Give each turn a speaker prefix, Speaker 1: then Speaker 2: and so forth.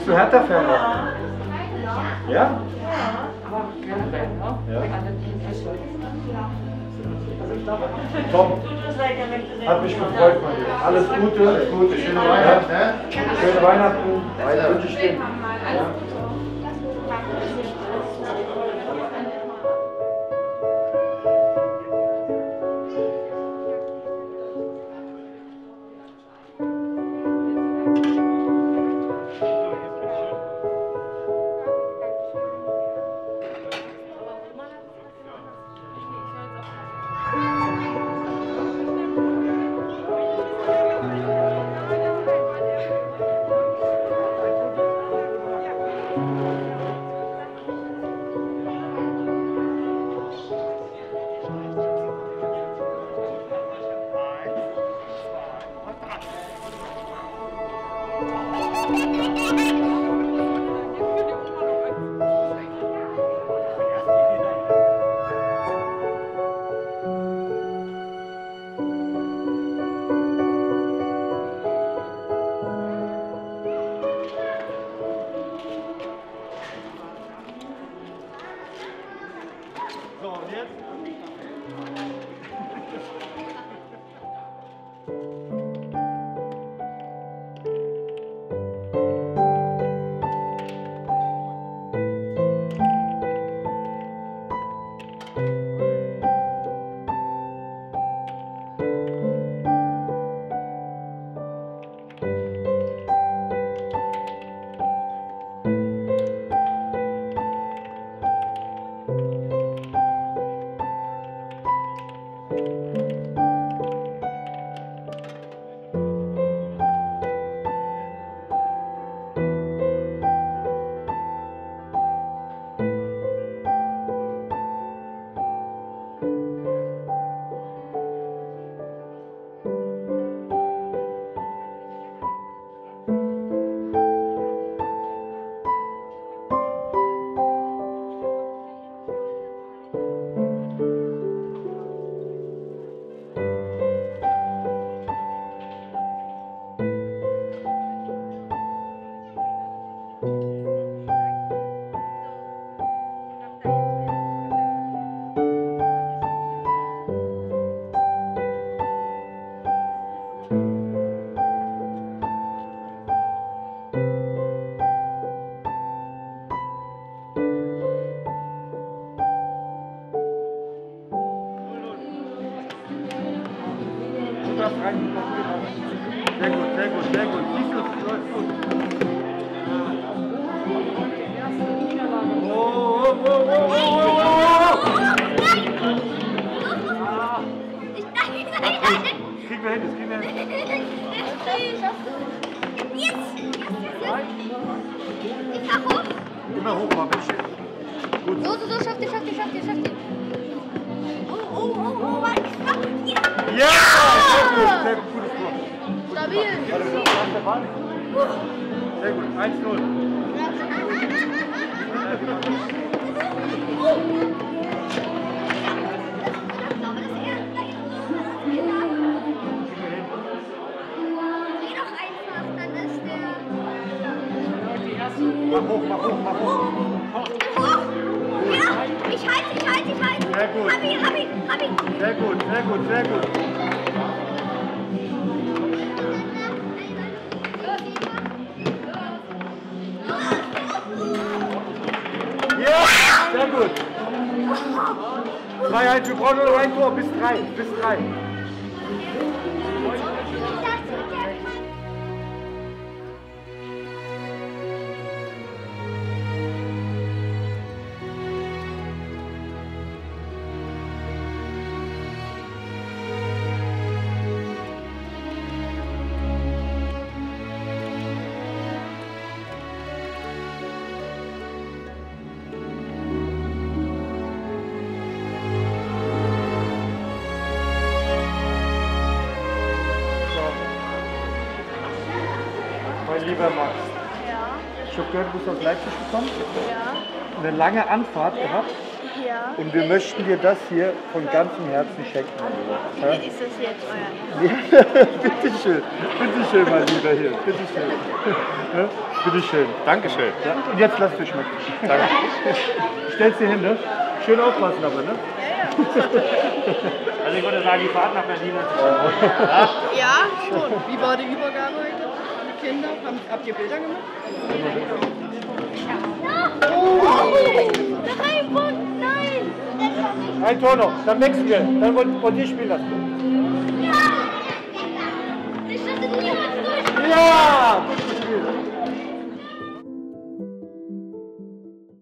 Speaker 1: Bist du Hertha-Fan? Ja? Ja. Tom, hat mich gefreut von dir. Alles Gute, alles Gute. Schöne Weihnachten. Ja? Schöne Weihnachten. Wünsche ich dir. Ja? So, und jetzt? Sehr gut, sehr gut, sehr gut. Siehst du, läuft gut. Kriegen wir hin, das kriegen wir hin. Immer hoch, mal Mensch. Gut.
Speaker 2: So, schaff dir. Oh, warte.
Speaker 1: Ja! Sehr gut, gutes Tor.
Speaker 2: Stabil.
Speaker 1: Sehr gut, 1-0. Mach hoch.
Speaker 2: Ja, ich halte.
Speaker 1: Sehr gut.
Speaker 2: Hab ihn.
Speaker 1: Sehr gut. Ja, sehr gut. 2-1, wir brauchen nur noch ein Tor, bis 3. Mein lieber Max,
Speaker 2: Ja.
Speaker 1: ich habe gehört, du bist aus Leipzig gekommen,
Speaker 2: Ja.
Speaker 1: eine lange Anfahrt gehabt.
Speaker 2: Ja.
Speaker 1: Und wir möchten dir das hier von ganzem Herzen schenken. Ja?
Speaker 2: Ist das jetzt euer?
Speaker 1: Bitteschön, bitteschön, mein Lieber hier, bitteschön. Ja? Bitteschön.
Speaker 3: Dankeschön.
Speaker 1: Ja? Und jetzt lass dich schmecken.
Speaker 3: Danke.
Speaker 1: Stellst dir hin, ne? Schön aufpassen aber, ne?
Speaker 3: Also ich würde sagen, die Fahrt nach Berlin ist
Speaker 4: Ja, schon. Wie war die Übergabe heute? Die Kinder? Habt ihr Bilder gemacht?
Speaker 2: Nein, Punkt, nein!
Speaker 1: Ein Tor noch, dann wechseln wir. Dann wollt ihr spielen lassen.
Speaker 2: Ich hatte niemals